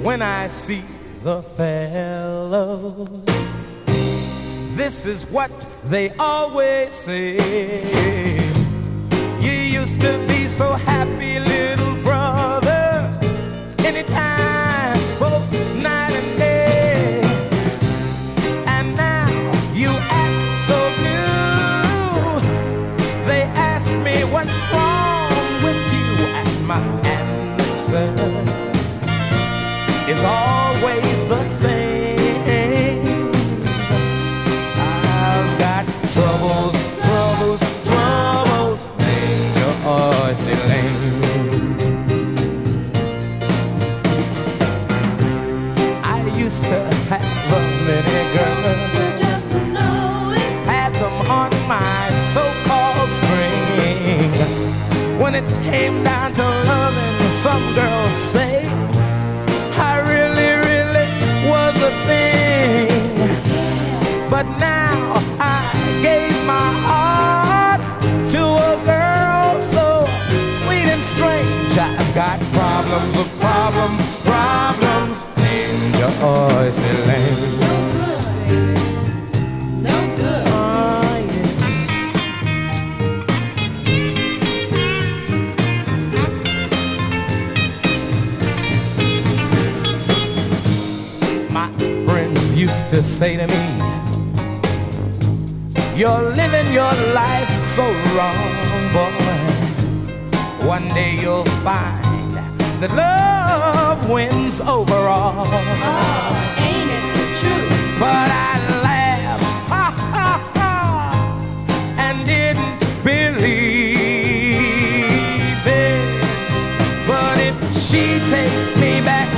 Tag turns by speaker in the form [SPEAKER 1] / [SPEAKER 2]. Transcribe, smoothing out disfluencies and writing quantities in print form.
[SPEAKER 1] when I see the fellows. This is what they always say. You used to be so happy, little brother, anytime, both night and day. And now you act so blue. They ask me what's wrong with you, and my answer is always the same. I've got troubles, troubles, troubles, Joyce Elaine. I used to have a many girls, had them on my so-called string. When it came down to loving, some girls say I really, really was a thing. But now I gave my heart to a girl so sweet and strange. I've got problems with problems, problems. Joyce Elaine.
[SPEAKER 2] No good. No good.
[SPEAKER 1] Oh, yeah. My friends used to say to me, you're living your life so wrong, boy. One day you'll find that love wins overall.
[SPEAKER 2] Oh, ain't it the truth?
[SPEAKER 1] But I laughed, ha, ha, ha, and didn't believe it. But if she takes me back